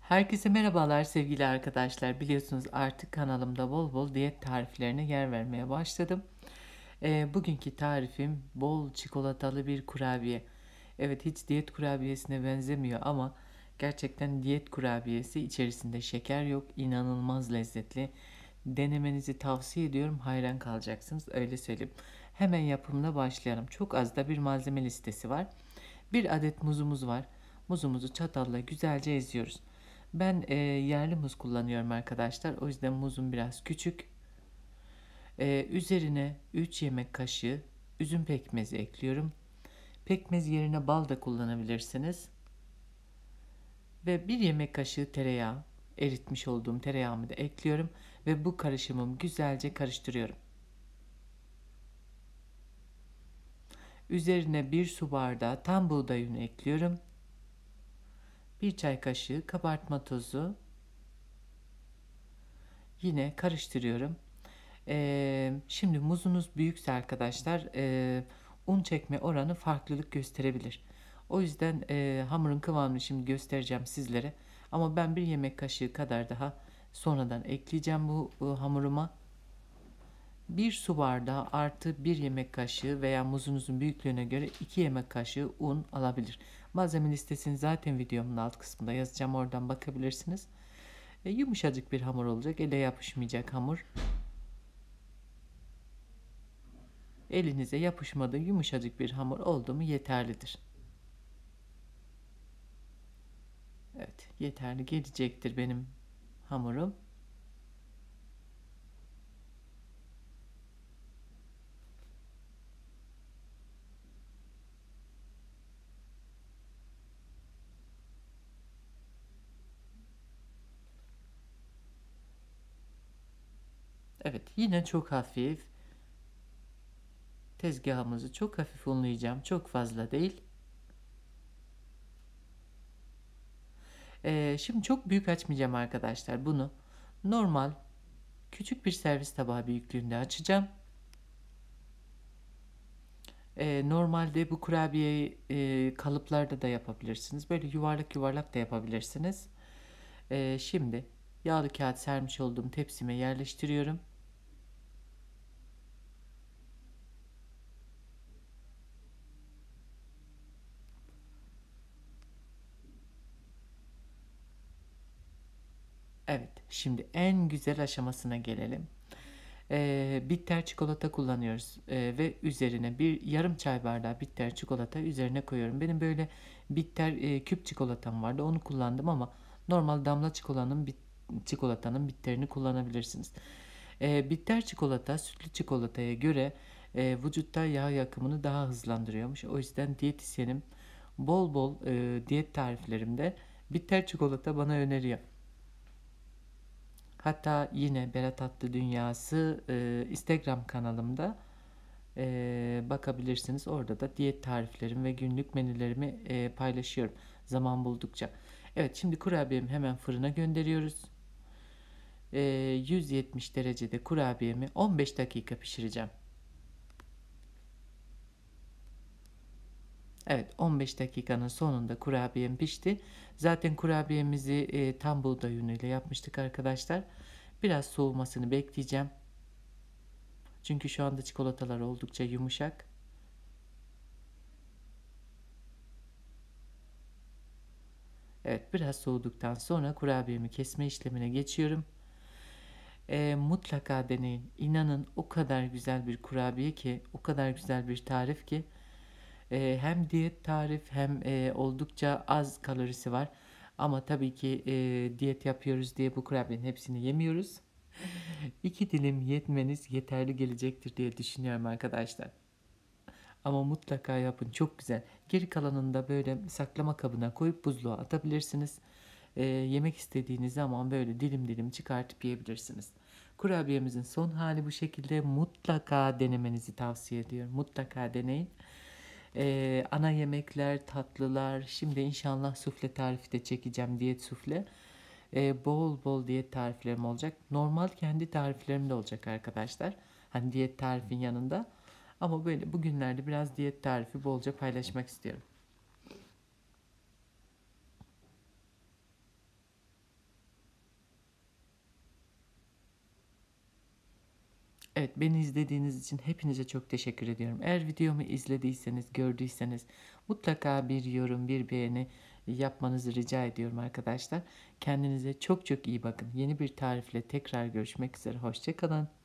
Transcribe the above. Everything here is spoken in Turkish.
Herkese merhabalar sevgili arkadaşlar. Biliyorsunuz artık kanalımda bol bol diyet tariflerine yer vermeye başladım. Bugünkü tarifim bol çikolatalı bir kurabiye. Evet, hiç diyet kurabiyesine benzemiyor ama gerçekten diyet kurabiyesi, içerisinde şeker yok, inanılmaz lezzetli. Denemenizi tavsiye ediyorum, hayran kalacaksınız, öyle söyleyeyim. Hemen yapımına başlayalım. Çok az da bir malzeme listesi var. Bir adet muzumuz var. Muzumuzu çatalla güzelce eziyoruz. Ben yerli muz kullanıyorum arkadaşlar. O yüzden muzum biraz küçük. Üzerine 3 yemek kaşığı üzüm pekmezi ekliyorum. Pekmez yerine bal da kullanabilirsiniz. Ve 1 yemek kaşığı tereyağı, eritmiş olduğum tereyağımı da ekliyorum. Ve bu karışımımı güzelce karıştırıyorum. Üzerine 1 su bardağı tam buğday unu ekliyorum. 1 çay kaşığı kabartma tozu. Yine karıştırıyorum. Şimdi muzunuz büyükse arkadaşlar, un çekme oranı farklılık gösterebilir. O yüzden hamurun kıvamını şimdi göstereceğim sizlere. Ama ben 1 yemek kaşığı kadar daha sonradan ekleyeceğim bu hamuruma. 1 su bardağı artı 1 yemek kaşığı veya muzunuzun büyüklüğüne göre 2 yemek kaşığı un alabilir. Malzeme listesini zaten videomun alt kısmında yazacağım, oradan bakabilirsiniz. Yumuşacık bir hamur olacak, ele yapışmayacak hamur. Elinize yapışmadığı yumuşacık bir hamur oldu mu yeterlidir. Evet, yeterli gelecektir benim hamurum. Evet, yine çok hafif. Tezgahımızı çok hafif unlayacağım. Çok fazla değil. Şimdi çok büyük açmayacağım arkadaşlar. Bunu normal küçük bir servis tabağı büyüklüğünde açacağım. Normalde bu kurabiyeyi kalıplarda da yapabilirsiniz. Böyle yuvarlak yuvarlak da yapabilirsiniz. Şimdi yağlı kağıt sermiş olduğum tepsime yerleştiriyorum. Evet, şimdi en güzel aşamasına gelelim. Bitter çikolata kullanıyoruz. Ve üzerine bir yarım çay bardağı bitter çikolata üzerine koyuyorum. Benim böyle bitter küp çikolatam vardı, onu kullandım ama normal damla çikolatanın bitterini kullanabilirsiniz. Bitter çikolata sütlü çikolataya göre vücutta yağ yakımını daha hızlandırıyormuş. O yüzden diyetisyenim bol bol diyet tariflerimde bitter çikolata bana öneriyor. Hatta yine Berat Tatlı Dünyası Instagram kanalımda bakabilirsiniz. Orada da diyet tariflerimi ve günlük menülerimi paylaşıyorum zaman buldukça. Evet, şimdi kurabiyemi hemen fırına gönderiyoruz. 170 derecede kurabiyemi 15 dakika pişireceğim. Evet, 15 dakikanın sonunda kurabiyem pişti. Zaten kurabiyemizi tam buğday unu ile yapmıştık arkadaşlar. Biraz soğumasını bekleyeceğim. Çünkü şu anda çikolatalar oldukça yumuşak. Evet, biraz soğuduktan sonra kurabiyemi kesme işlemine geçiyorum. Mutlaka deneyin. İnanın o kadar güzel bir kurabiye ki, o kadar güzel bir tarif ki. Hem diyet tarif hem oldukça az kalorisi var. Ama tabii ki diyet yapıyoruz diye bu kurabiyenin hepsini yemiyoruz. 2 dilim yetmeniz yeterli gelecektir diye düşünüyorum arkadaşlar. Ama mutlaka yapın, çok güzel. Geri kalanını da böyle saklama kabına koyup buzluğa atabilirsiniz. Yemek istediğiniz zaman böyle dilim dilim çıkartıp yiyebilirsiniz. Kurabiyemizin son hali bu şekilde. Mutlaka denemenizi tavsiye ediyorum. Mutlaka deneyin. Ana yemekler, tatlılar. Şimdi inşallah sufle tarifi de çekeceğim. Diyet sufle. Bol bol diyet tariflerim olacak. Normal kendi tariflerim de olacak arkadaşlar. Hani diyet tarifin yanında. Ama böyle bugünlerde biraz diyet tarifi bolca paylaşmak istiyorum. Evet, beni izlediğiniz için hepinize çok teşekkür ediyorum. Eğer videomu izlediyseniz, gördüyseniz mutlaka bir yorum, bir beğeni yapmanızı rica ediyorum arkadaşlar. Kendinize çok çok iyi bakın. Yeni bir tarifle tekrar görüşmek üzere. Hoşça kalın.